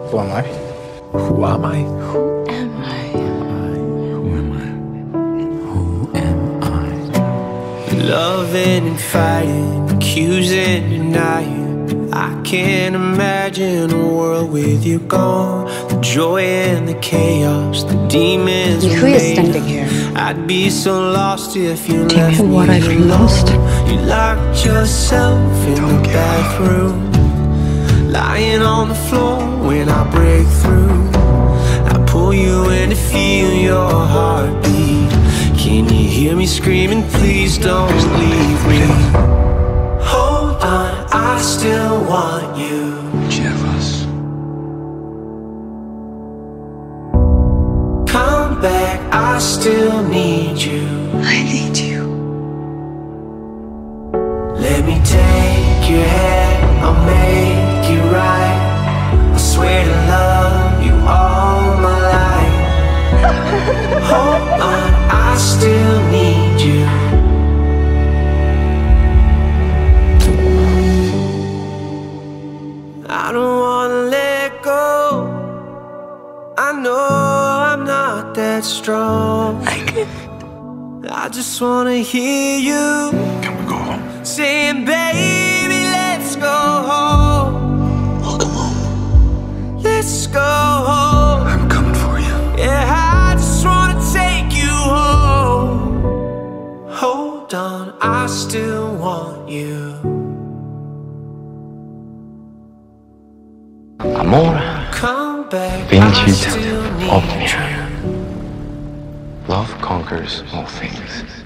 Who am I? Who am I? Who am I? Who am I? Who am I? Loving and fighting, accusing, denying. I can't imagine a world with you gone. The joy and the chaos, the demons. Who is standing here? I'd be so lost if you Do you left know what me I've alone. lost? You locked yourself in the bathroom, lying on the floor when I break through. I pull you in to feel your heartbeat. Can you hear me screaming, please don't leave me? Hold on, I still want you. Jealous. Come back, I still need you. I need you. Let me take your hand, I'll make it right. I swear to love you all my life. Hold on, I still need you. I don't wanna let go. I know I'm not that strong. I just wanna hear you Can we go home? saying, baby, let's go home. Welcome home. Let's go home. I'm coming for you. Yeah, I just wanna take you home. Hold on, I still want you. Amore, Come back, I vincite still need omnia. you. Love conquers all things.